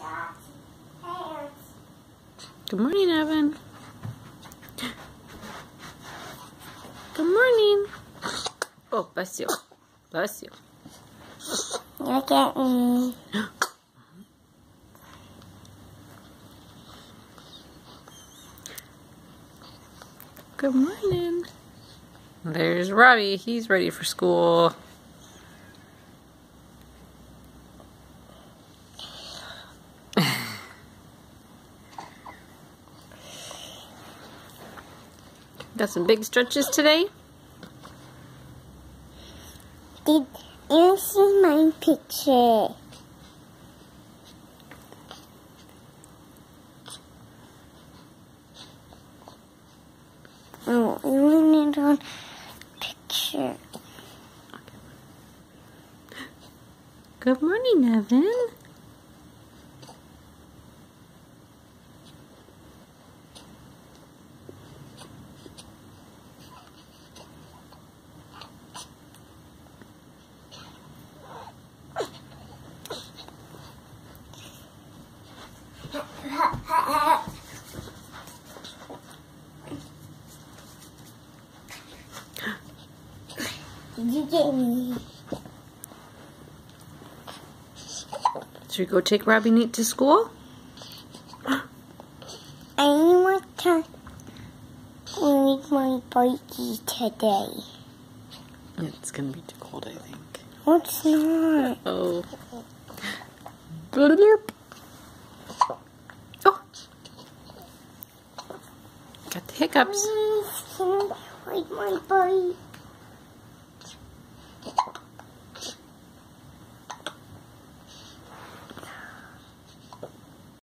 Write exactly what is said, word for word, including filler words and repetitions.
Good morning, Evan. Good morning. Oh, bless you. Bless you. Look at me. Good morning. There's Robbie. He's ready for school. Got some big stretches today? Did you see my picture? Oh, you need a picture. Good morning, Evan. Did you get me? Should we go take Robbie Neat to school? I want to read my bikie today. It's gonna be too cold, I think. Oh, it's not. Oh. Blurp. Oh. Got the hiccups. Please, can I ride my bike?